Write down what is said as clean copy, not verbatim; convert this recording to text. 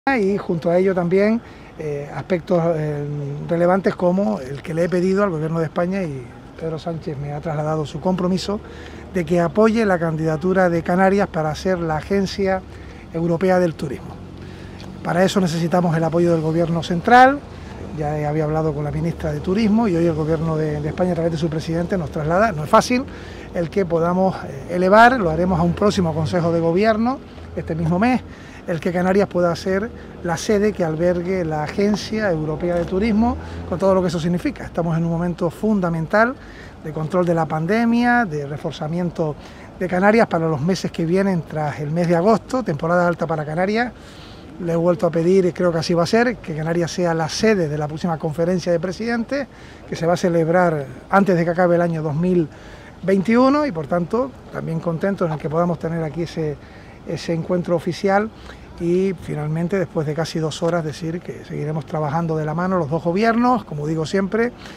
y junto a ello también aspectos relevantes como el que le he pedido al Gobierno de España, y Pedro Sánchez me ha trasladado su compromiso de que apoye la candidatura de Canarias para ser la Agencia Europea del Turismo. Para eso necesitamos el apoyo del Gobierno central. Ya había hablado con la ministra de Turismo y hoy el Gobierno de España, a través de su presidente, nos traslada. No es fácil el que podamos elevar, lo haremos a un próximo Consejo de Gobierno este mismo mes, el que Canarias pueda ser la sede que albergue la Agencia Europea de Turismo, con todo lo que eso significa. Estamos en un momento fundamental de control de la pandemia, de reforzamiento de Canarias para los meses que vienen tras el mes de agosto, temporada alta para Canarias. Le he vuelto a pedir, y creo que así va a ser, que Canarias sea la sede de la próxima conferencia de presidentes, que se va a celebrar antes de que acabe el año 2021, y por tanto también contentos en el que podamos tener aquí ese encuentro oficial y finalmente, después de casi 2 horas, decir que seguiremos trabajando de la mano los dos gobiernos, como digo siempre.